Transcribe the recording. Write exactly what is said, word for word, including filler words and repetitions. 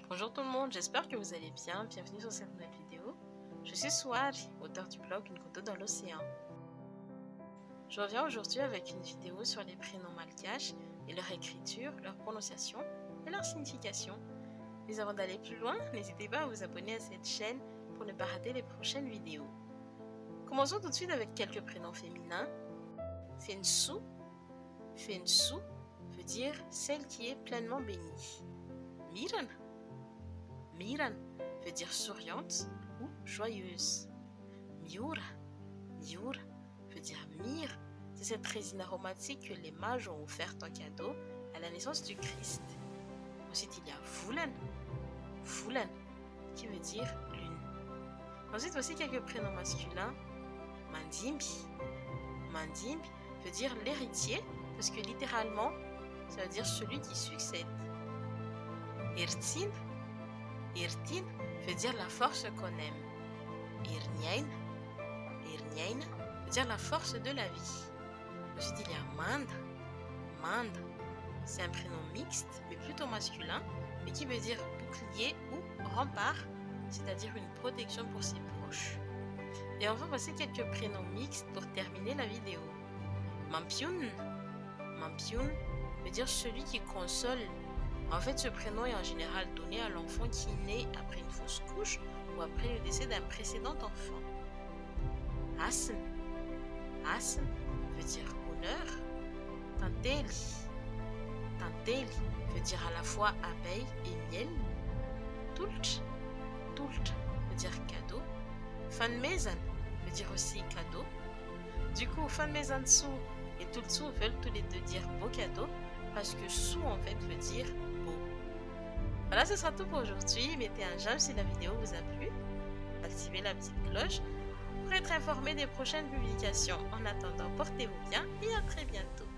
Bonjour tout le monde, j'espère que vous allez bien. Bienvenue sur cette nouvelle vidéo. Je suis Souari, auteur du blog Une goutte d'eau dans l'océan. Je reviens aujourd'hui avec une vidéo sur les prénoms malgaches et leur écriture, leur prononciation et leur signification. Mais avant d'aller plus loin, n'hésitez pas à vous abonner à cette chaîne pour ne pas rater les prochaines vidéos. Commençons tout de suite avec quelques prénoms féminins. Fensu, Fensu veut dire celle qui est pleinement bénie. Miran, Miran veut dire souriante ou joyeuse. Miura, Miura veut dire myrrhe. C'est cette résine aromatique que les mages ont offerte en cadeau à la naissance du Christ. Ensuite, il y a Vulan, Vulan qui veut dire lune. Ensuite, voici quelques prénoms masculins. Mandimbi, Mandimbi veut dire l'héritier, parce que littéralement, ça veut dire celui qui succède. Irtin, Irtin veut dire la force qu'on aime. Irnyain, Irnyain veut dire la force de la vie. Ensuite, il y a Mand, Mand, c'est un prénom mixte, mais plutôt masculin, mais qui veut dire bouclier ou rempart, c'est-à-dire une protection pour ses proches. Et enfin, voici quelques prénoms mixtes pour terminer la vidéo. Mampiun, Mampiun veut dire celui qui console. En fait, ce prénom est en général donné à l'enfant qui naît après une fausse couche ou après le décès d'un précédent enfant. Asen, Asen veut dire honneur. Tanteli, Tanteli veut dire à la fois abeille et miel. Tult, Tult veut dire cadeau. Fanmezan veut dire aussi cadeau. Du coup, Fanmezansu et Tultsu veulent tous les deux dire beau cadeau parce que Su en fait veut dire beau. Voilà, ce sera tout pour aujourd'hui. Mettez un j'aime si la vidéo vous a plu. Activez la petite cloche pour être informé des prochaines publications. En attendant, portez-vous bien et à très bientôt.